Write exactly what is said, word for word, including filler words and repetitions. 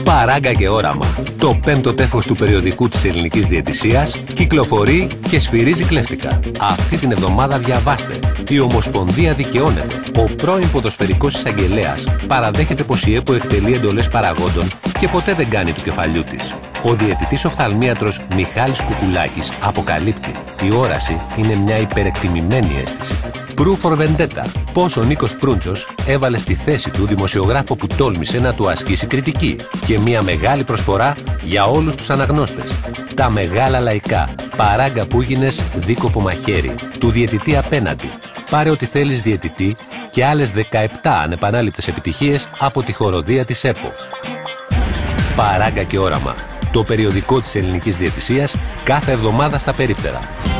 Παράγκα και όραμα. Το πέμπτο τεύχος του περιοδικού της ελληνικής διαιτησίας κυκλοφορεί και σφυρίζει κλέφτικα. Αυτή την εβδομάδα διαβάστε. Η Ομοσπονδία δικαιώνεται. Ο πρώην ποδοσφαιρικός εισαγγελέας παραδέχεται πως η ΕΠΟ εκτελεί εντολές παραγόντων και ποτέ δεν κάνει του κεφαλιού της. Ο διαιτητής οφθαλμίατρος Μιχάλης Κουκουλάκης αποκαλύπτει: η όραση είναι μια υπερεκτιμημένη αίσθηση. Proof for Vendetta. Πώς ο Νίκος Προύντσος έβαλε στη θέση του δημοσιογράφο που τόλμησε να του ασκήσει κριτική. Και μια μεγάλη προσφορά για όλους τους αναγνώστες. Τα μεγάλα λαϊκά. Παράγκα που γίνες δίκοπο μαχαίρι. Του διαιτητή απέναντι. Πάρε ό,τι θέλεις διαιτητή και άλλες δεκαεπτά ανεπανάληπτες επιτυχίες από τη χοροδία της ΕΠΟ. Παράγκα και όραμα. Το περιοδικό της ελληνικής διαιτησίας κάθε εβδομάδα στα περίπτερα.